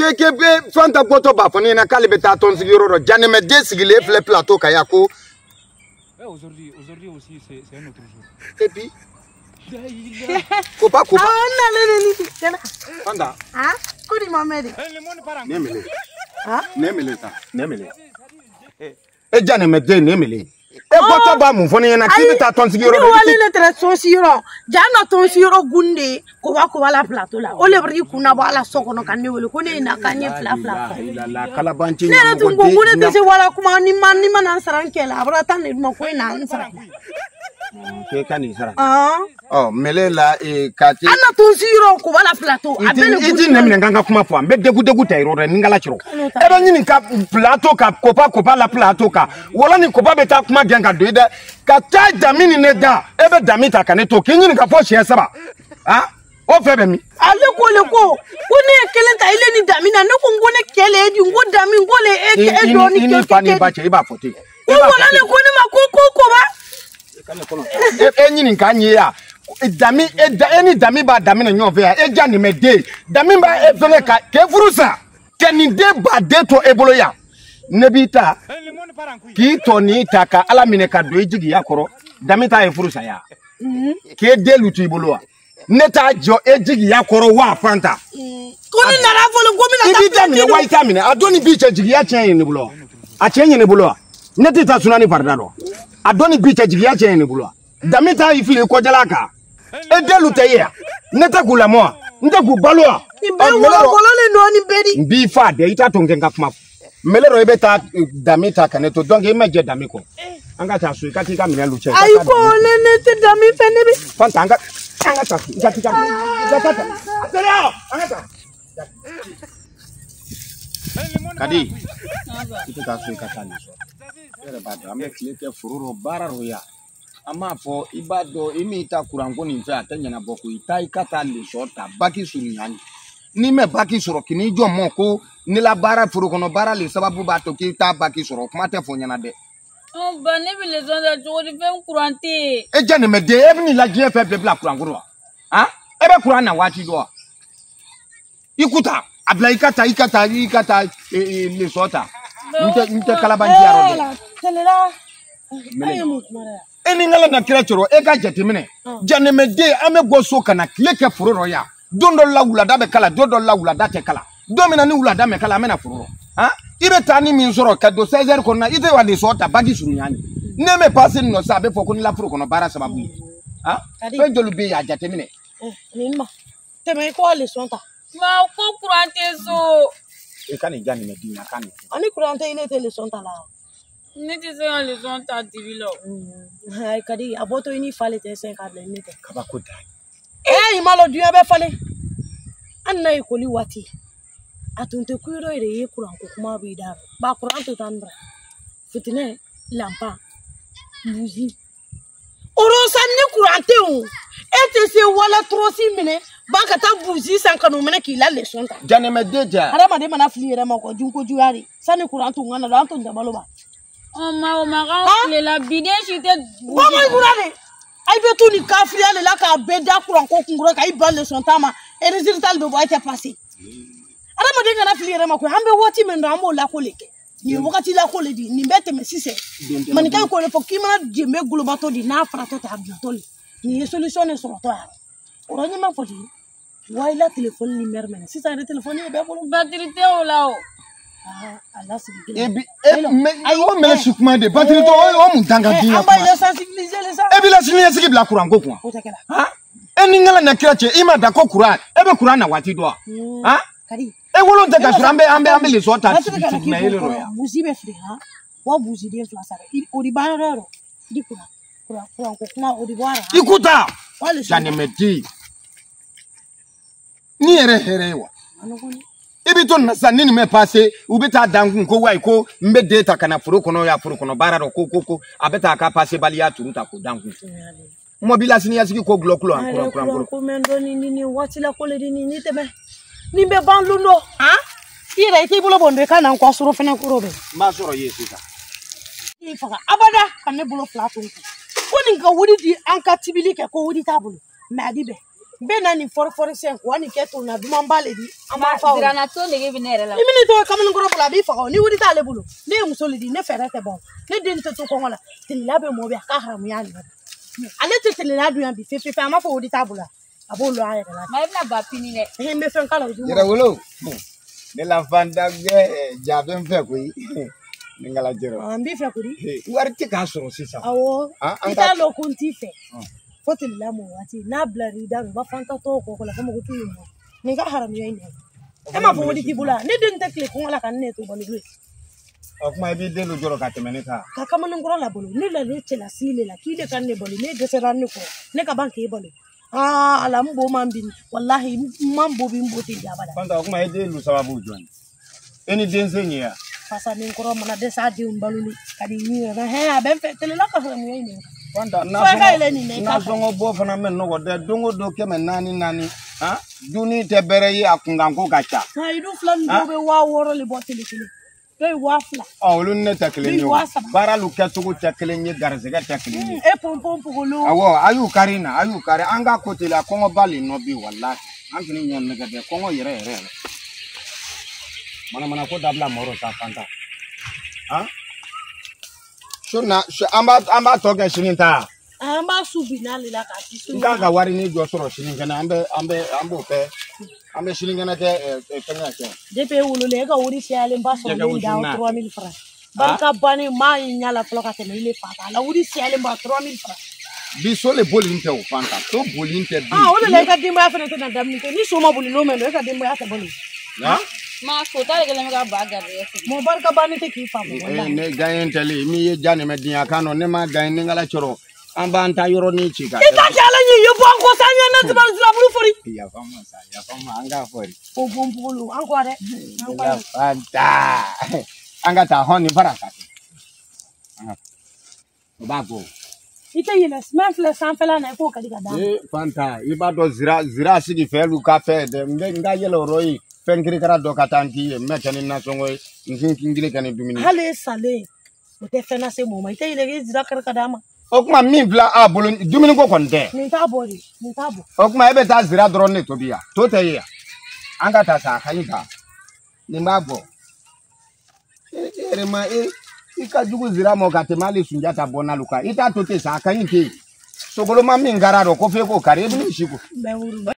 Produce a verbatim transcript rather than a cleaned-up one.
ke ke be fanta poto ba foni na kale beta ton sigiro jane me de sigile fle plateau kayako. Aujourd'hui aujourd'hui aussi c'est c'est un autre jour. Et puis Kopa kopa. Ah na le le ni. Fanta. Ah, kuri mamedi. Nemele. Ah? Nemele ta. Nemele. E jane me de nemele. E poto ba mu foni na ki beta ton sigiro. Ni wale le tra ton sigiro. Jana ton sigiro gunde ko ba ko wala plateau la. O le bri kuna ba la sokono kan ne wele ko ne na kanye fla fla. La la kala banchi. Ne tu ngo gune te se wala kuma ni man ni man ansara nkela. Abra tan ne mo ko na ansara. Ke kani sara. Ah. Oh, mele la e kati. Ana ton sigiro ko wala plateau. Abele iti nemne nganga kuma fo ambe degu degu tairo re ngala chiro. E do nyini ka plateau ka kopa kopa la plateau ka. Wala ni kopa beta kuma genga doida ka ta damini ne da ebe damita ka ne to kinyini ka fo shie saba. Ah? O febe mi. Ale ko le ko. Ko ne kelen ta ile ni damina ne ko ngone kele di ngo dami ngole e e do ni ke. Ini pani ba che iba fote. Ko wala le ko ni ma ko ko ko ba. E nyini ka nyi ya. Dami e da eni dami ba dami na nyo fe ya. E jani me de. Dami ba e fele ka ke furusa. Ke ni de ba de to ebolo ya. Nebita. Ki to ni ta ka ala mine ka do ejigi ya koro. Dami ta e furusa ya. Ke de lutu ibolo wa. Neta jo ejigi ya koro wa fanta. Ko ni na rafolo go mi na ta. Ibi dami wa ita mine adoni bi che jigi ya chen ni bulo. A chen ni bulo. Neti ta sunani fardado. Adoni bi che jigi ya chen ni bulo. Dami ta ifile ko jalaka. E de lute ya. Neta kula mo. Nta ku balwa. Imbe wala wala le no ni bedi. Mbi fa de ita to ngenga kuma. Melero ebe ta dami ta kaneto donc e meje dami ko. Anga ta su ka ti ka mine luche. Ai ko le ne te dami fene bi. Fanta anga anga ta ka ti ka. Ja ta ta. Atere anga ta. Kadi. Itu ka su ka ta ni so. Ere ba da me klete fururo bararo ya. Ama fo ibado imi ta kurango ni nfa atenya na boku itai kata le so ta baki suru nyani. Ni me baki suru kini jo mo ko ni la bara furu kono bara le sababu ba to ki ta baki suru kuma te fo nyana de. Oh ba ne bi le zo da jo di fem kurante. E jane me de e ni la je fe bla kurango ro. Ha? E be kuran na wati do. Ikuta abla ikata ikata ikata le sota. Nte nte kalabanji aro de. Telela. Ayi mu kumara. Eni ngala na kira choro e ga jetimine. Jane me de ame go so kana kleke furoro ya. Dondo la wulada be kala dondo la wulada te kala. Domina ni wulada me kala amena furoro. Ha? Ibe tani min soro ka do seize heures konna ite wa de sota bagi suru nyani. Ne me passe no sa be foko ni la furu kono bara sababu. Ha? Fe jolu be ya jetimine. Eh, ni ma. Te me ko le sonta. Ma ko kurante so. E kani jani me dina kani. Ani kurante ile te le sonta la. Ni ti se on le son ta divilo. Ai kadi aboto ini fale te sen ka le ni te. Kaba ko dai. Eh, imalo duya be fale. Anna e koli wati. Atunte kuiro ire ye kuranko kuma bi da. Ba kuranto tanbra. Fitine lampa. Buzi. Orosa ni kurante o. Ete se wala trosi mine. Ba ka ta buzi san kanu mene ki la le sonta. Jane me deja. Ara ma de mana fli re ma ko junko juari. Sani kuranto ngana do anto ndabalo ba. Oh ma o ma ga le la bide chite. Ba ma kurane. Ai be tu ni kafri ale la ka be da kuranko kungura ka iba le sonta ma. E résultat do ba ite passé. Ara ma de ngana fli re ma ko hambe woti men do amo la ko leke. Ni wakati la ko le di ni bete me sise. Mani kan ko le fo ki mana je me gulubato di na frato ta abdotoli. Ni solution e so to ya. Orani ma fo di. Why la téléphone numéro men si ça le téléphone e be bolo Batterie te o la o. ah Allah sibi e bi e me ayo me sukuma de batterie to o mu tanga din ya amba ile sensibiliser les gens e bi la sini sigi bla kuran ko kwa o takela ha e ni ngala na kirache ima da ko kuran e be kuran na wati do ha kadi e wolo nte ka surambe ambe ambe le sota na ile ro ya buzi be free ha wa buzi de fla sare o di banero di kuran kuran kuran ko kuma o di wara ikuta jane medi ni ere here wa ibi to na sanni ni me passe ubita dangu ko wai ko mbe data kana furu kono ya furu kono bararo ko ko ko abeta ka passe balia turuta ko dangu mobila sini yasiki ko gloklo ankura ankura ko mendo ni ni wati la ko le ni ni tebe ni be ban lundo ha ire ti bulo bondo kana ko suru fene ko robe ma soro yesika ni faka abada kan ne bulo platon ko ni ga wudi di anka tibili ke ko wudi tabulo ma di be bena ni for for sen ko ani keto na duma mbale di ama fa Zira na to lege binere la. Imini to kamul ngoro bula bi fa ni wudi ta le bulu ne musoli di ne fere te bon ne den te to ko ngala tin labe mo be ka haram ya ni ale te tele la du yan bi fe fe ama fa wudi ta bula abo lo aye la Ma ibna ba pini ne. he me fe kala du Jere wolo. Ne la fanda ge jabe mfe ko yi. Ningala jero. ambi fe ko di Wari ti ka soro sisa. awo Ah, an ita ka- lo kunti fe fotil la mo wati na blari da ba fanta to ko ko la mo ko tu mo ni ka haram ya ni e ma fa wudi ti bula ne den te kle ko ngala kan ne to bolu du O kuma ibi delu joro ka temene ka. ka kamul ngoro la bolu ne la le tela sile la kile kan ne bolu ne de seran ne ko ne ka banke bolu ah ala mbo mambin wallahi mambo bi mbo ti jabala Fanta o kuma ide lu sababu joni. Eni dense nya. pasa ni ngoro mana de sa di umbaluli kadi ni na he aben fe tele la ka haram ya ni Fanta na Fo ka ile ni ne na ka- zongo bo fana men no de dongo do keme nani nani. Ha? Duni te bere yi akunga ko gacha. ha idu flan do be wa woro li botili kile do wa fla Oh, lu ne takle Lui, nyo. wa saba. Bara lu kesugo takle nyi garzega takle nyi. e pom pom pugulu Awo ayu karina ayu kare anga kotela kongo bali no bi wallahi. Antini nyon ne gade kongo yere yere. Mana mana ko dabla moro sa Fanta. Ha? Shuna amba amba toge shininta. amba subi na le la ka ti su Nga ga wari ni jo soro shiningana ambe ambe ambo pe. Ambe shiningana ke kenya ke. de pe wulu le ga wuri si ale mba so Jega le wuju da na. trois mille francs barka bani ma nyala flo ka tele ile fata la wuri si ale mba trois mille francs Bi so le boli inte o Fanta. So boli inte bi. ah wala le ka dimba ya fene te na damni te ni so ma buli no men le ka dimba ya ta boli Ha? Ma ko ta lege me ga ba ga re. mo barka bani te ki fa mo Eh wallahi ne gayen tele mi ye jani me dinya kano ne ma gayen ne ngala choro. Amba anta yoro ni chika. ita kala ni yo bon ko sanya na ti bal zura bulu fori Ya fama sa ya fama anga fori. o bon pugulu an ko de an ko Ya Fanta. Anga ta honi baraka. Anga. Bago. ite yele smen fle san fela na ko kadi ga da Eh Fanta, iba do zira zira sigi felu ka fe de nge nga yelo roi fenkiri kara do katanti me tani na songo ngin kingile kan dumini. hale sale o te fena se mo ma ite yele ge zira kar kadama O kuma min bla a bolo dumini ko konde. ni ta boli ni ta bo O kuma ebe ta zira dron ne tobiya. To te ya. Anga ta sa kanita. Ni mabo. Ere ma e ika jugu zira mo ka temali sunjata bona luka. Ita to te sa kanite. Sogolo ma min gararo ko fe ko kare bi ni shiko. be wuru